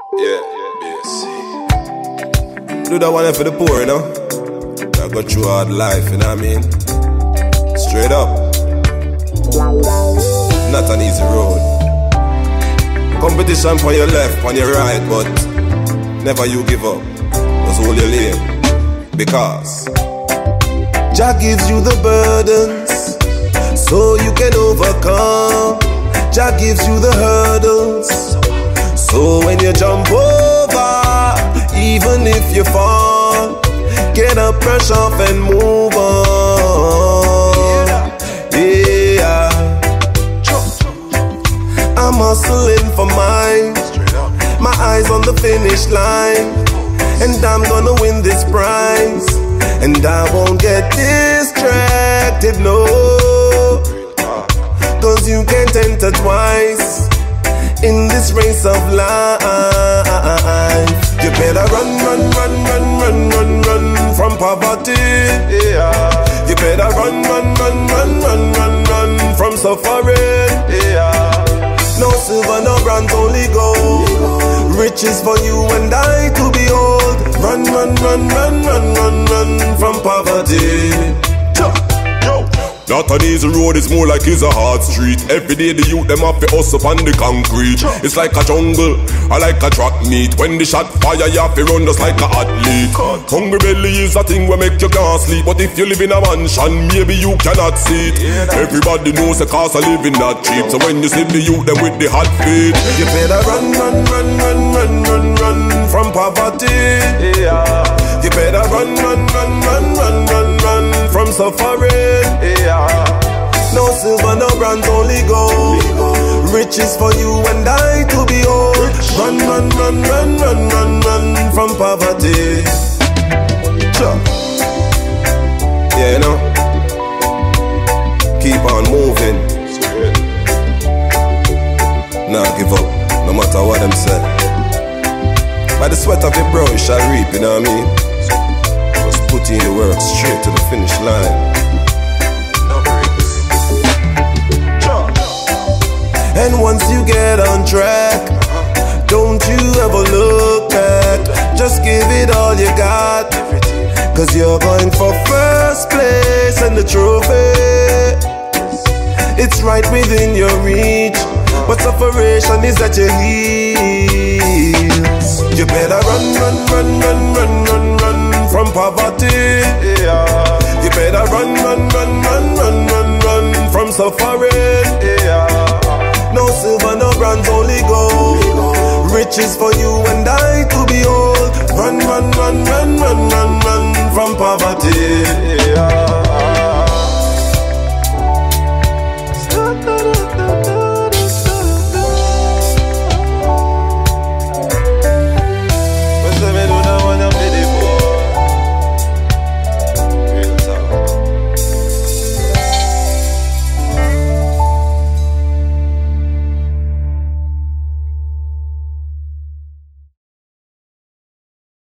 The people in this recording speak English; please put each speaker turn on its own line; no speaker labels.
Yeah, BSC. Do that one for the poor, you know? I got through hard life, you know what I mean? Straight up. Not an easy road. Competition on your left, on your right, but never you give up. Just hold your lane. Because Jah gives you the burdens so you can overcome. Jah gives you the hurdles, so when you jump over, even if you fall, get up, brush off and move on. Yeah, I'm hustling for mine, my eyes on the finish line, and I'm gonna win this prize, and I won't get distracted, no, cause you can't enter twice in this race of life. You better run, run, run, run, run, run, run from poverty. Yeah. You better run, run, run, run, run, run, run from suffering. Yeah. No silver, no bronze, only gold. Riches for you and I to behold. Run, run, run, run, run, run, run from poverty. Not an easy road, it's more like it's a hard street. Every day the youth them have to hustle on the concrete. It's like a jungle, or like a track meet. When the shot fire, you have to run just like an athlete. Hungry belly is a thing where make you can't sleep. But if you live in a mansion, maybe you cannot see it. Everybody knows the cost of living not cheap. So when you see the youth them with the hot feet, you better run, run, run, run, run, run, run from poverty. Yeah. You better run, run, run, run, run, run, run from suffering. Yeah. No silver, no bronze, only gold. Riches for you and I to behold. Run, run, run, run, run, run, run from poverty. Sure. Yeah, you know, keep on moving. Nah, give up, no matter what them say. By the sweat of your brow you shall reap, you know what I mean? Just put in the work straight to the finish line. And once you get on track, don't you ever look back. Just give it all you got, cause you're going for first place and the trophy. It's right within your reach, but separation is at your heels. You better run, run, run, run, run, run, run from poverty. Yeah. You better run, run, run, run, run, run, run from suffering. Yeah. No silver, no bronze, only gold. Riches for you and I to behold. Run, run, run, run, run, run, run from poverty.